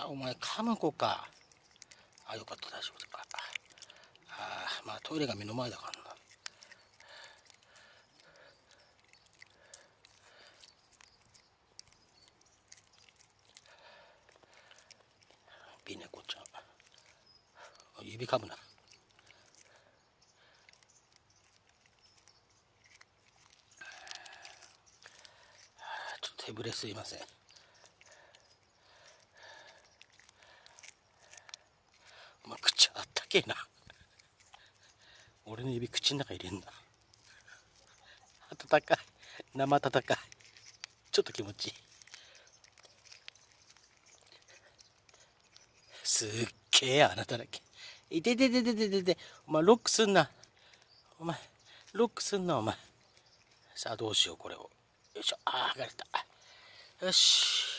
お前噛む子か。あ、よかった、大丈夫だ。まあトイレが目の前だからな。美猫ちゃん、指噛むな。ちょっと手ぶれすいません。お前口あったけえな。俺の指口の中入れんな。温かい、生温かい、ちょっと気持ちいい。すっげえ穴だらけ。いててててててて、お前ロックすんな。お前ロックすんな、お前。さあどうしよう、これを。よいしょ。剥がれた。よし。